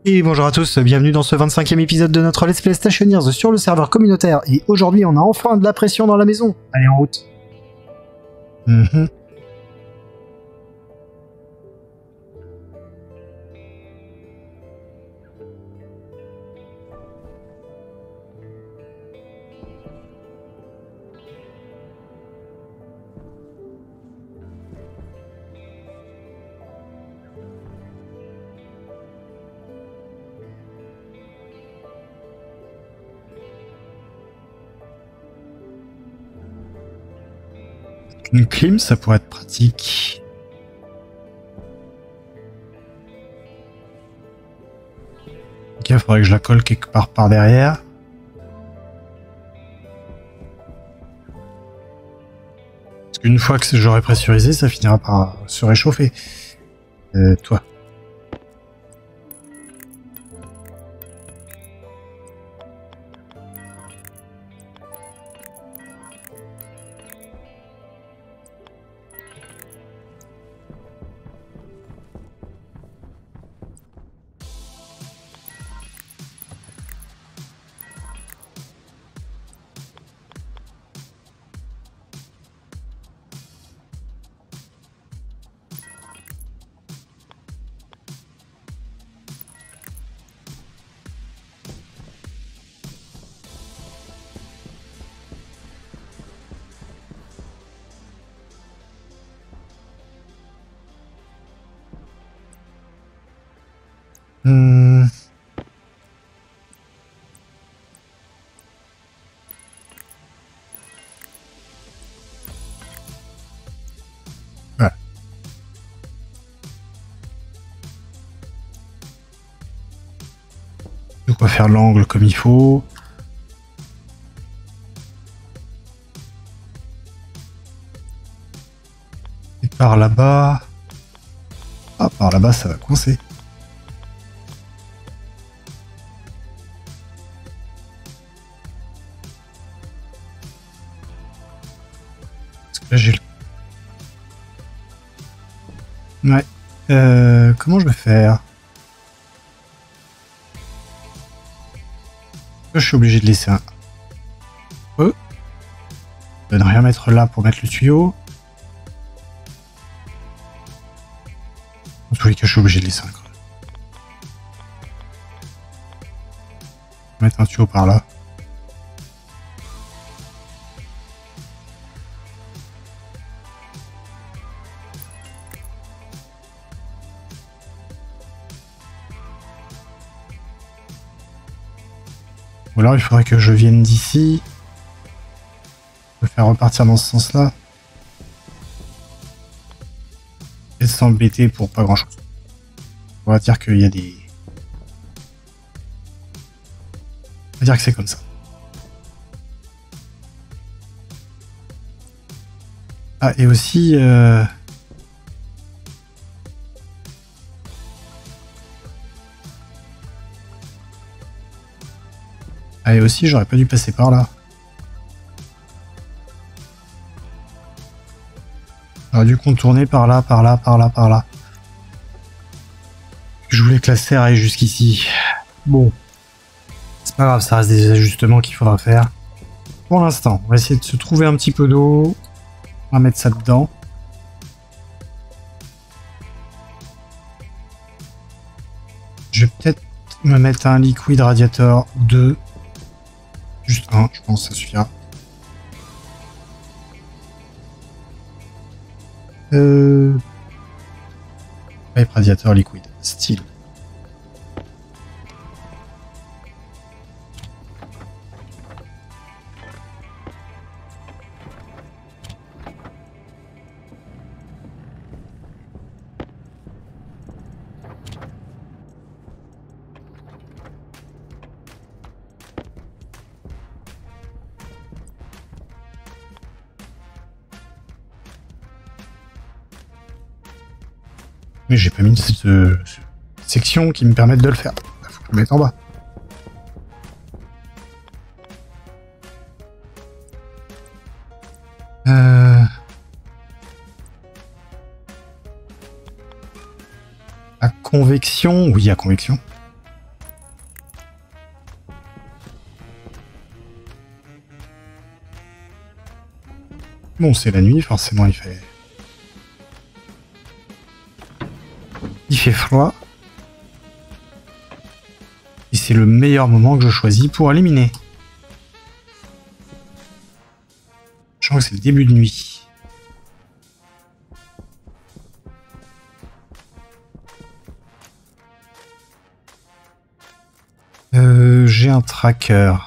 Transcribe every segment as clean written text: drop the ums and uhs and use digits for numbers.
Et bonjour à tous, bienvenue dans ce 25e épisode de notre Let's Play Stationeers sur le serveur communautaire. Et aujourd'hui, on a enfin de la pression dans la maison. Allez, en route. Une clim, ça pourrait être pratique. Ok, il faudrait que je la colle quelque part par derrière. Parce qu'une fois que j'aurai pressurisé, ça finira par se réchauffer. Toi. Voilà. De quoi faire l'angle comme il faut. Et par là-bas... Ah, par là-bas, ça va coincer. Parce que là, j'ai le... Ouais. Comment je vais faire? Je suis obligé de laisser un peu. De ne rien mettre là pour mettre le tuyau. En tous les cas, je suis obligé de laisser un creux. Mettre un tuyau par là. Ou alors il faudrait que je vienne d'ici. Le faire repartir dans ce sens-là. Et s'embêter pour pas grand-chose. On va dire qu'il y a des... On va dire que c'est comme ça. Ah, et aussi... Ah, et aussi, j'aurais pas dû passer par là. J'aurais dû contourner par là, par là, par là, par là. Je voulais que la serre aille jusqu'ici. Bon. C'est pas grave, ça reste des ajustements qu'il faudra faire. Pour l'instant, on va essayer de se trouver un petit peu d'eau. On va mettre ça dedans. Je vais peut-être me mettre un liquide radiator ou deux. Juste un, je pense que ça suffira. Pipe radiator liquide, style. Mais j'ai pas mis cette section qui me permette de le faire. Il faut que je le mette en bas. À convection, oui, à convection. Bon, c'est la nuit, forcément, il fait froid. Et c'est le meilleur moment que je choisis pour éliminer. Je sens que c'est le début de nuit. J'ai un tracker.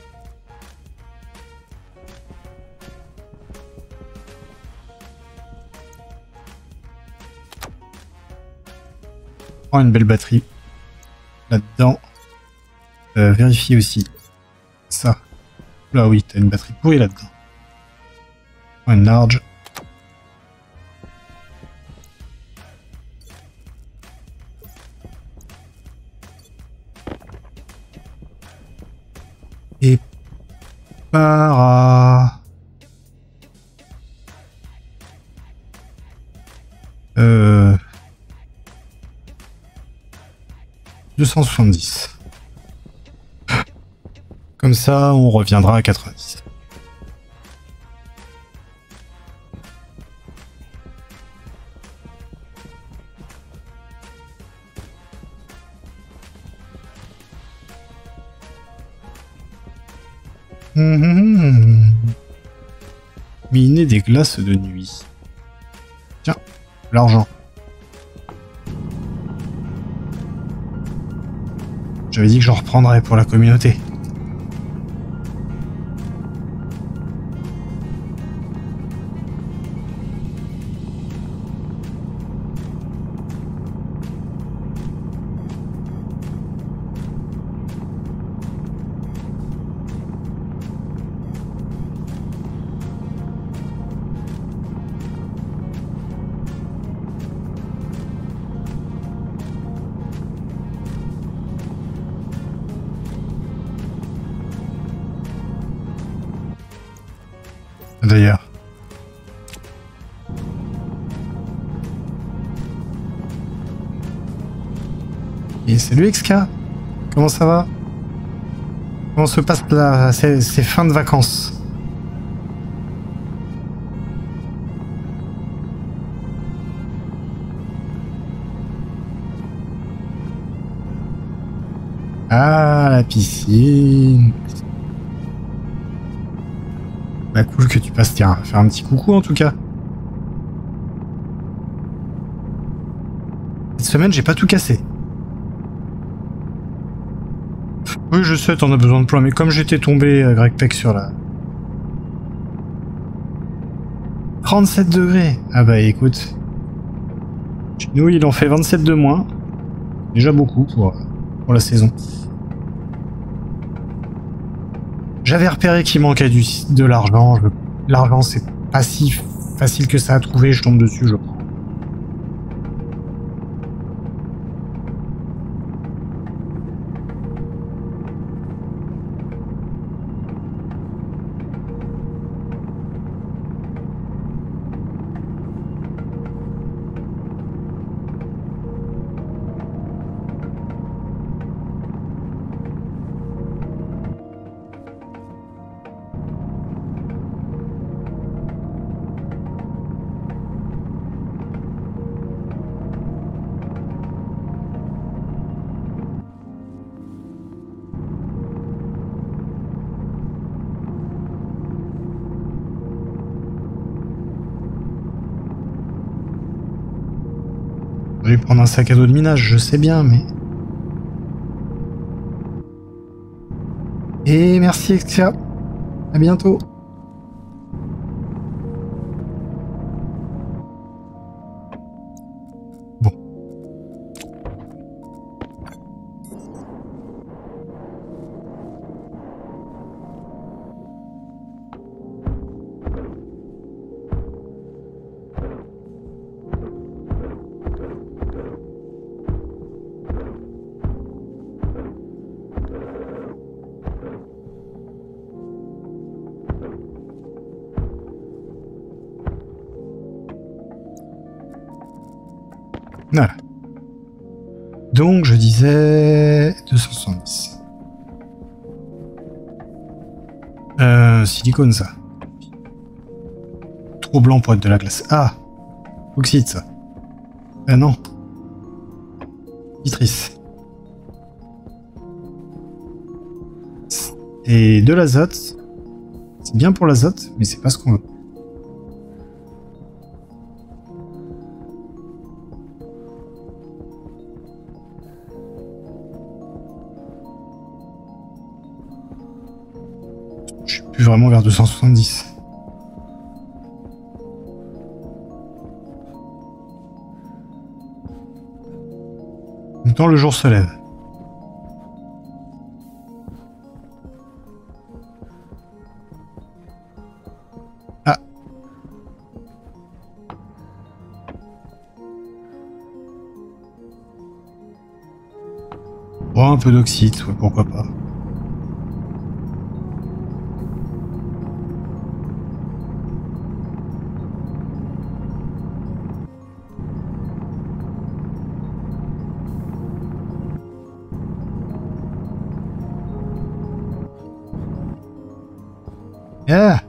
Prends une belle batterie là-dedans. Vérifie aussi ça. Là oui, t'as une batterie pourrie là-dedans. Prends une large. Et para. 270. Comme ça, on reviendra à 90. Miner des glaces de nuit. Tiens, l'argent. J'avais dit que j'en reprendrais pour la communauté. D'ailleurs. Et salut XK, comment ça va? Comment se passent ces fins de vacances? Ah, la piscine. Bah cool que tu passes, tiens, faire un petit coucou en tout cas. Cette semaine, j'ai pas tout cassé. Oui, je sais, t'en as besoin de plein, mais comme j'étais tombé, Greg Peck, sur la... 37 degrés. Ah bah écoute. Chez nous, il en fait 27 de moins. Déjà beaucoup pour la saison. J'avais repéré qu'il manquait de l'argent. L'argent, c'est pas si facile que ça à trouver. Je tombe dessus, je prends. Je vais prendre un sac à dos de minage, je sais bien, mais... Et merci Exia. À bientôt. Bon. Voilà. Donc je disais 270. Silicone ça. trop blanc pour être de la glace. Ah, oxyde ça. Ah non. Vitrice. Et de l'azote. C'est bien pour l'azote, mais c'est pas ce qu'on veut. Je suis plus vraiment vers 270. En même temps, le jour se lève. Ah. Oh, un peu d'oxyde, ouais, pourquoi pas. Ah.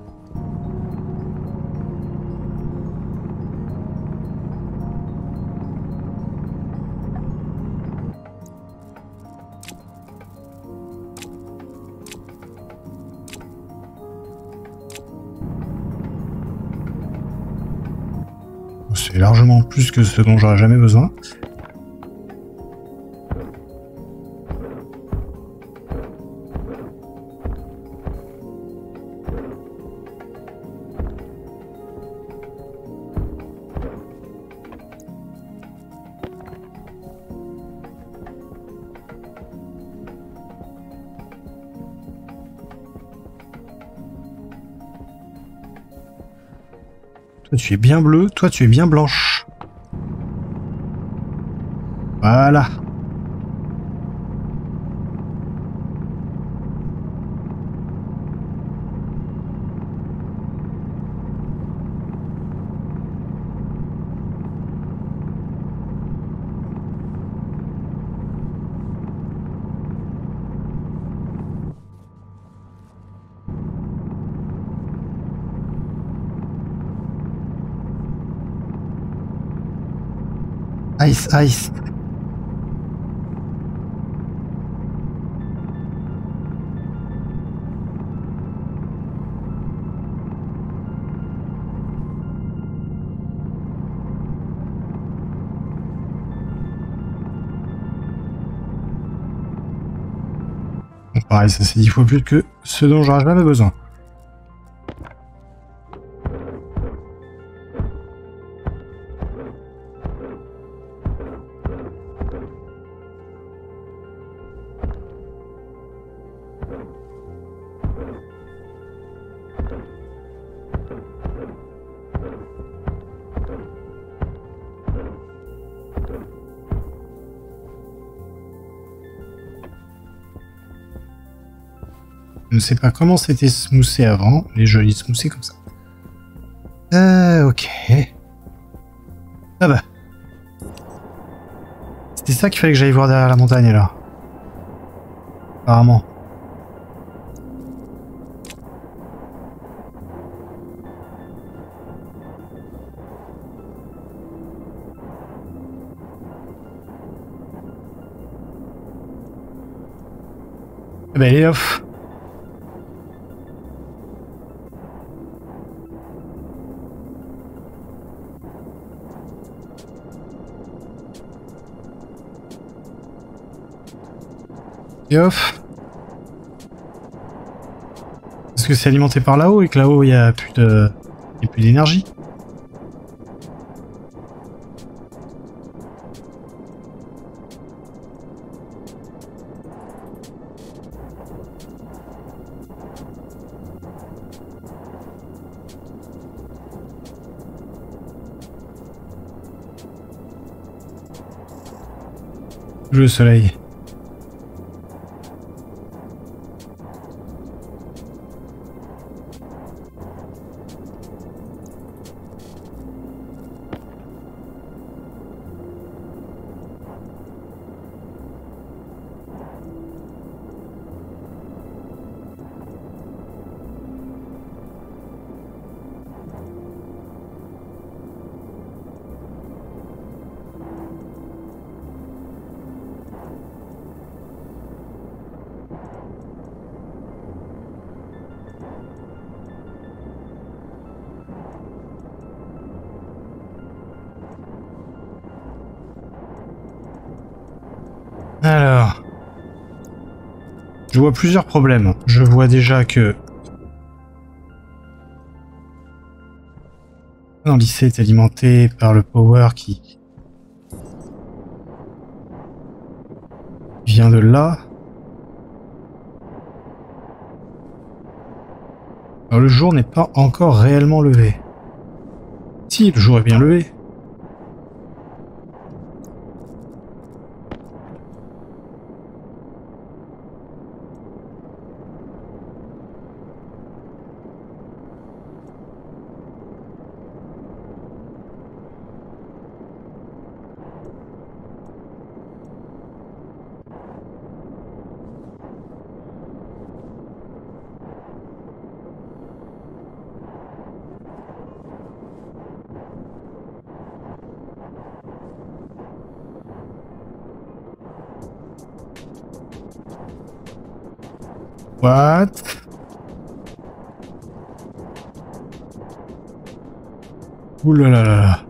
C'est largement plus que ce dont j'aurais jamais besoin. Toi tu es bien bleu, toi tu es bien blanche. Voilà. Ice, ice. Bon, pareil, ça c'est 10 fois plus que ce dont j'aurais jamais besoin. Je ne sais pas comment c'était smoothé avant, les jolis smoothés comme ça. Ok. Ah bah. C'était ça qu'il fallait que j'aille voir derrière la montagne là. Apparemment. Eh ben, elle est off. Et off. Parce que c'est alimenté par là-haut et que là-haut il n'y a plus de... il y a plus d'énergie. Le soleil. Je vois plusieurs problèmes. Je vois déjà que... Non, le lycée est alimenté par le power qui vient de là. Alors, le jour n'est pas encore réellement levé. Si, le jour est bien levé. What? Ouh là là là là.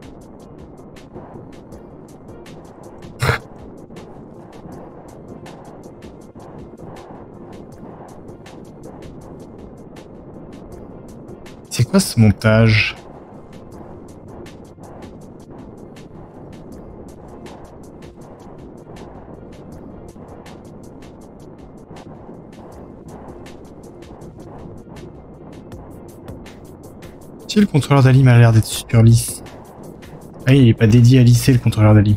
C'est quoi ce montage? Si le contrôleur d'Alim a l'air d'être super lisse. Ah, il est pas dédié à lisser le contrôleur d'Alim.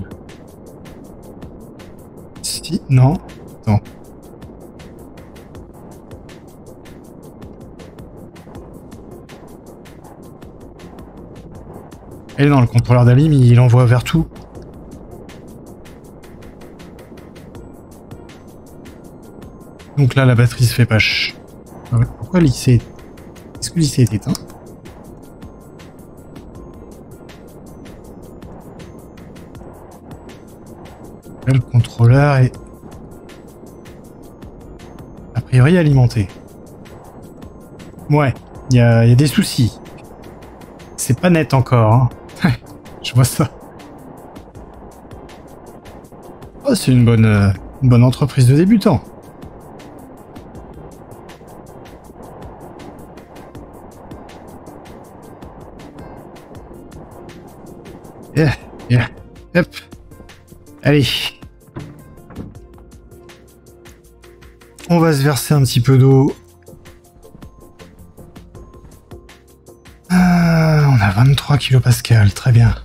Si, non. Attends. Et non, le contrôleur d'Alim, il envoie vers tout. Donc là, la batterie se fait pas Pourquoi lycée? Est-ce que le lycée est éteint? Là, le contrôleur est a priori alimenté. Ouais, il y a des soucis. C'est pas net encore, hein. Je vois ça. Oh, c'est une bonne entreprise de débutant. Yeah. Hop. Allez. On va se verser un petit peu d'eau. Ah, on a 23 kilopascales, très bien.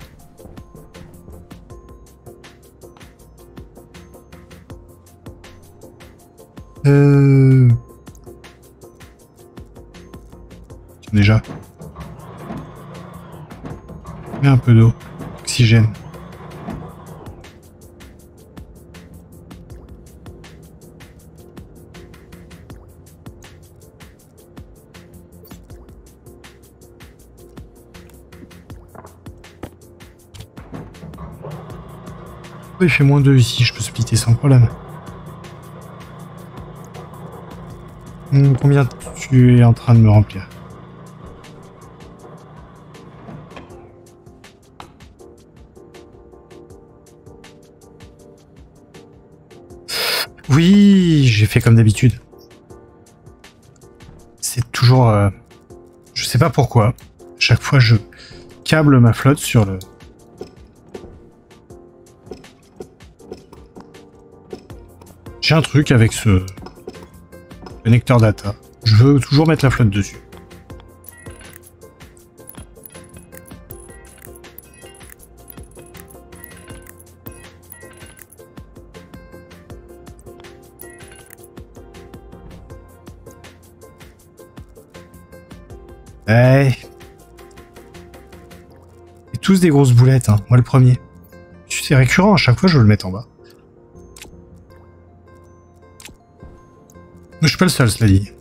Déjà. Mets un peu d'eau. Oxygène. Il fait -2 ici, je peux splitter sans problème. Combien tu es en train de me remplir? Oui, j'ai fait comme d'habitude. C'est toujours... je sais pas pourquoi. Chaque fois, je câble ma flotte sur le... J'ai un truc avec ce connecteur data. Je veux toujours mettre la flotte dessus. Ouais. Et tous des grosses boulettes, hein. Moi le premier. C'est récurrent, à chaque fois je veux le mettre en bas. Mais je suis pas le seul, cela dit.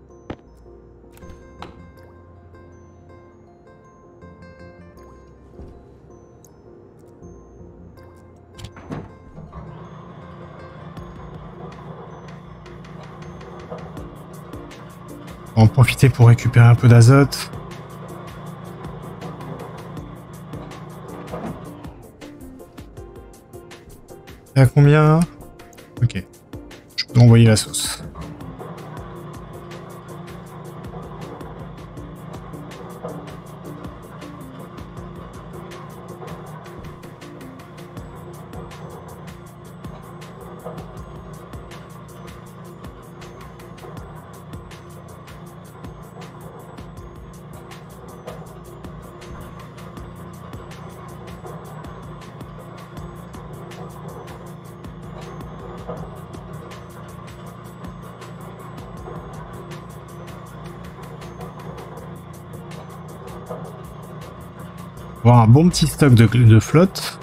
On va en profiter pour récupérer un peu d'azote. Et à combien? Ok. Je peux envoyer la sauce. avoir un bon petit stock de flotte.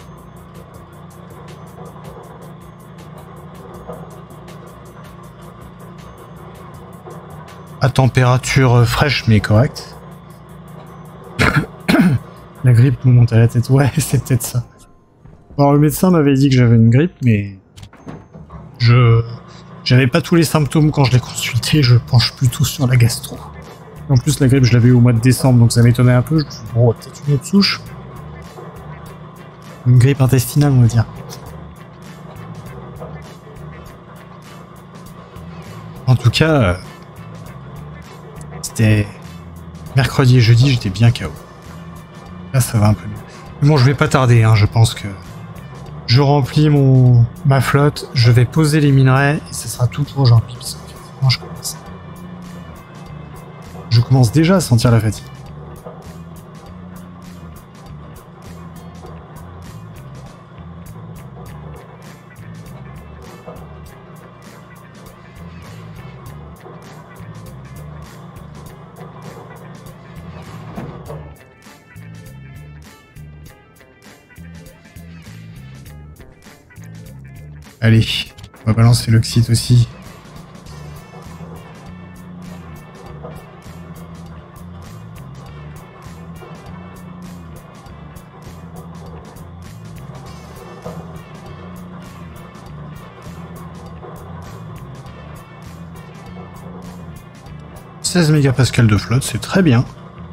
À température fraîche mais correcte. La grippe me monte à la tête. Ouais, c'est peut-être ça. Alors le médecin m'avait dit que j'avais une grippe, mais j'avais pas tous les symptômes quand je l'ai consulté. Je penche plutôt sur la gastro. En plus, la grippe, je l'avais eu au mois de décembre, donc ça m'étonnait un peu. Je me suis dit, bon, peut-être une autre souche. Une grippe intestinale, on va dire. En tout cas, c'était mercredi et jeudi, j'étais bien KO. Là, ça va un peu mieux. Mais bon, je vais pas tarder, hein, je pense que je remplis ma flotte, je vais poser les minerais, et ce sera tout pour aujourd'hui. Parce que moi, je commence déjà à sentir la fatigue. Allez, on va balancer l'oxyde aussi. « 16 mégapascales de flotte, c'est très bien. »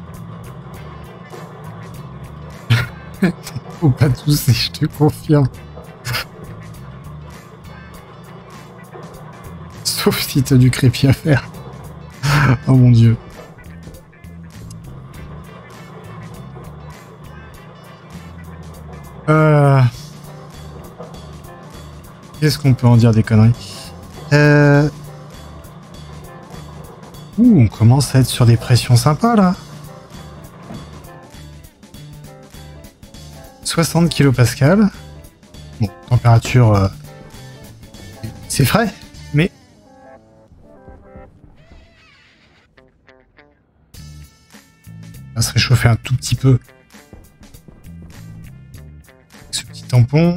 Faut pas tousser, je te confirme. Sauf si t'as du crépi à faire. Oh mon dieu. Qu'est-ce qu'on peut en dire des conneries? Ouh, on commence à être sur des pressions sympas là. 60 kilopascales. Bon, température... c'est frais, mais... on va se réchauffer un tout petit peu. Ce petit tampon.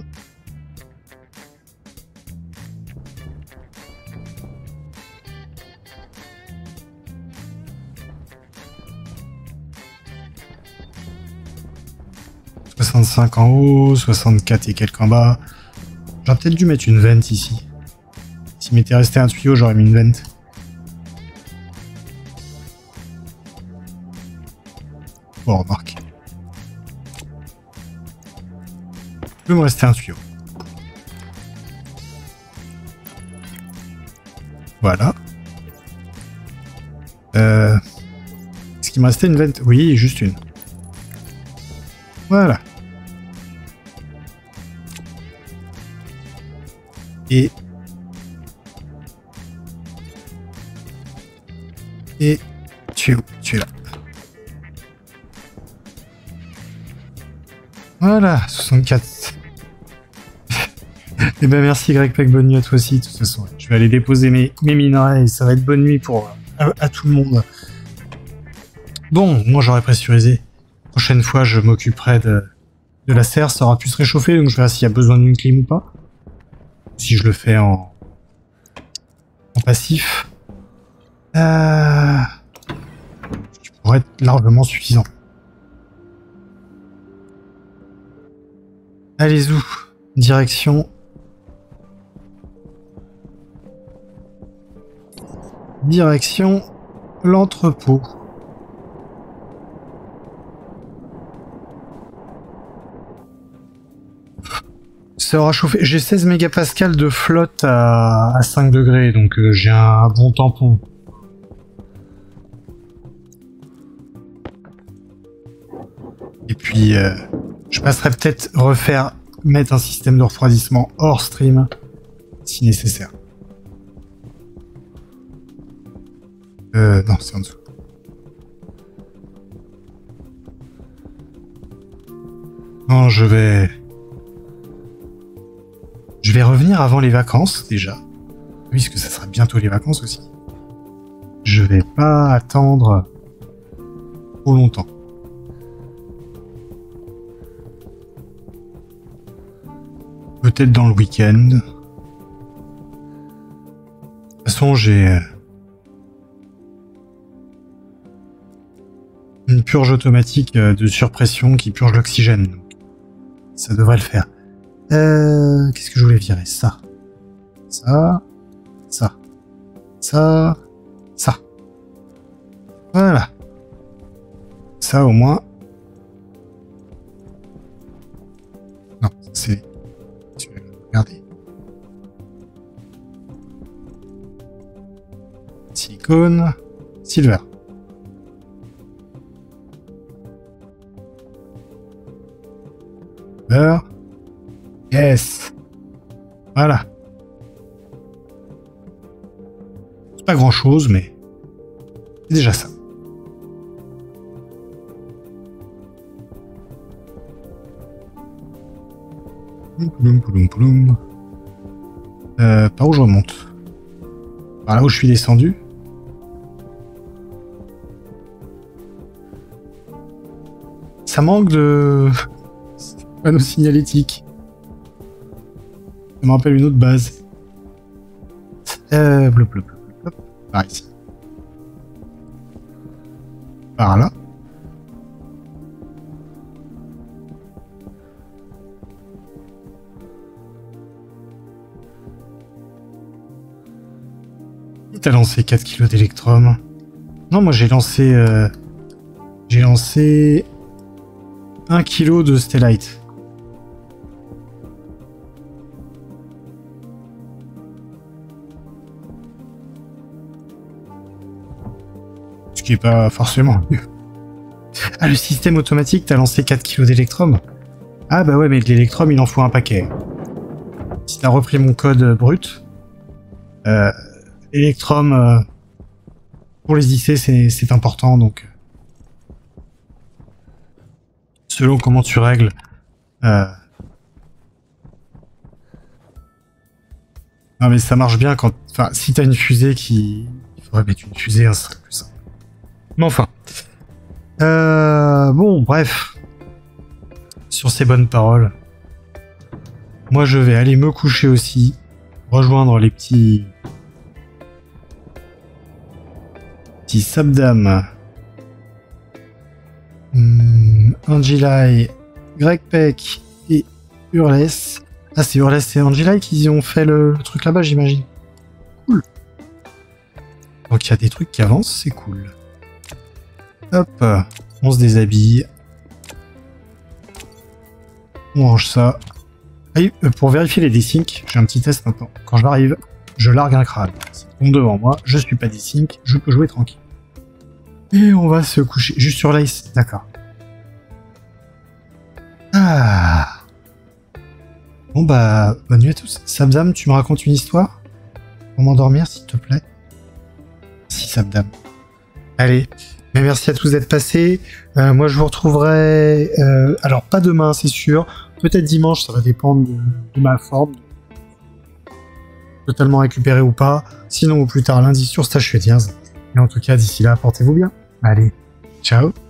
« 65 en haut, 64 et quelques en bas. » J'aurais peut-être dû mettre une vente ici. S'il m'était resté un tuyau, j'aurais mis une vente. Bon, remarque. Il peut me rester un tuyau. Voilà. Est-ce qu'il me restait une vente? Oui, juste une. Voilà. Et tu es où? Tu es là. Voilà, 64. Eh ben merci Greg Peck, bonne nuit à toi aussi. De toute façon, je vais aller déposer mes minerais et ça va être bonne nuit pour à tout le monde. Bon, moi j'aurais pressurisé. Prochaine fois, je m'occuperai de la serre, ça aura pu se réchauffer, donc je verrai s'il y a besoin d'une clim ou pas. Si je le fais en passif. Qui pourrait être largement suffisant. Allez où? Direction. Direction l'entrepôt. Ça aura chauffé. J'ai 16 mégapascales de flotte à 5 degrés, donc j'ai un bon tampon. Et puis, je passerai peut-être mettre un système de refroidissement hors stream, si nécessaire. Non, c'est en dessous. Non, je vais revenir avant les vacances, déjà. Puisque ça sera bientôt les vacances aussi. Je vais pas attendre trop longtemps. peut-être dans le week-end. De toute façon, j'ai une purge automatique de surpression qui purge l'oxygène. Donc ça devrait le faire. Qu'est-ce que je voulais virer? Ça. Ça. Ça. Ça. Ça. Voilà. Ça au moins. Non, c'est... Regardez. Silicone. Silver. Beurre. Yes. Voilà. C'est pas grand chose, mais c'est déjà ça. Pouloum, pouloum, pouloum. Par où je remonte? Par là où je suis descendu. Ça manque de panneau signalétique. Ça me rappelle une autre base. Blop, blop, blop, blop. Par ici. Par là. Qui t'a lancé 4 kilos d'électrum? Non, moi j'ai lancé 1 kilo de stellite. Ce qui est pas forcément mieux. Ah, le système automatique t'a lancé 4 kilos d'électrum? Ah bah ouais, mais de l'électrum il en faut un paquet. Si t'as repris mon code brut, l'électrum pour les IC c'est important, donc selon comment tu règles. Non mais ça marche bien quand... Enfin, si t'as une fusée qui... Il faudrait mettre une fusée, hein, ce serait plus simple. Mais enfin. Bon, bref. Sur ces bonnes paroles. Moi, je vais aller me coucher aussi. Rejoindre les petits Sabdam. Angilai, Greg Peck et Hurles. Ah, c'est Hurles et Angilai qui ont fait le truc là-bas, j'imagine. Cool. Donc il y a des trucs qui avancent, c'est cool. Hop, on se déshabille. On range ça. Et, pour vérifier les desyncs, j'ai un petit test maintenant. Quand je m'arrive, je largue un crâne. Ça tombe devant moi, je suis pas desync, je peux jouer tranquille. Et on va se coucher. Juste sur l'ice, d'accord. Ah. Bon bah, bonne nuit à tous. Sabdam, tu me racontes une histoire pour m'endormir, s'il te plaît? Si, Sabdam. Allez, mais merci à tous d'être passés. Moi, je vous retrouverai... alors, pas demain, c'est sûr. Peut-être dimanche, ça va dépendre de ma forme. Totalement récupéré ou pas. Sinon, au plus tard, lundi sur Stage Fetiens. Et en tout cas, d'ici là, portez-vous bien. Allez, ciao.